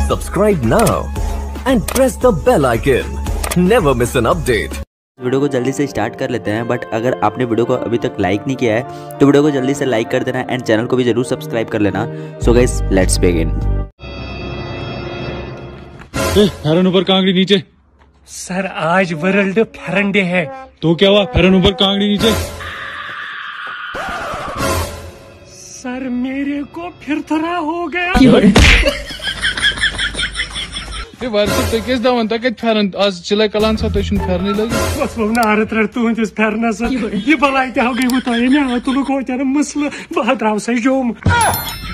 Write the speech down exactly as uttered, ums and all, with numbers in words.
Subscribe now and press the bell icon. Never miss an update. Video को जल्दी से start कर लेते हैं, बट अगर आपने वीडियो को अभी तक लाइक नहीं किया है तो वीडियो को जल्दी से लाइक कर देना एंड चैनल को भी जरूर सब्सक्राइब कर लेना। So guys let's begin. फेरन ऊपर कांगड़ी नीचे। सर आज वर्ल्ड फेरन डे है। तो क्या हुआ? फेरन ऊपर कांगड़ी नीचे। सर मेरे को फिर थोड़ा हो गया। वर्ष तकिस दवन तक फेरन आज चिल्ला कलान सा तो फेरने लगी बस वो नारत रट तुहंदिस फेरनस ये बलाई ते हो गई वो तो ये मैं तुलो को तेरा मसला बहुत राव से जोम।